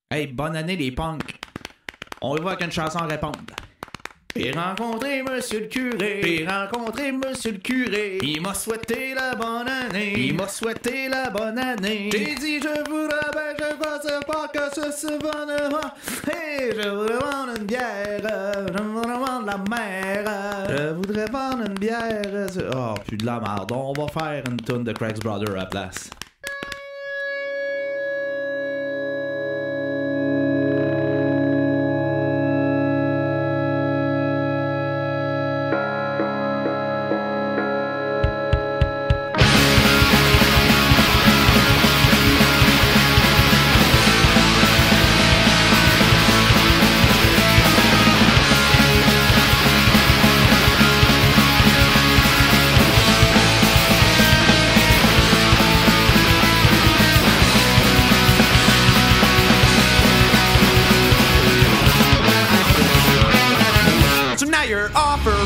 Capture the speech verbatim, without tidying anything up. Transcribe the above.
Hey, bonne année les punks. On y va avec une chanson à répondre. J'ai rencontré monsieur le curé, j'ai rencontré monsieur le curé. Il m'a souhaité la bonne année, il m'a souhaité la bonne année. J'ai dit je voudrais bien, je pensais pas que ce se bonnement. Hey, je voudrais vendre une bière, je voudrais vendre la mer. Je voudrais vendre une bière. Oh, plus de la merde, on va faire une tonne de Craig's Brother à la place. You're offer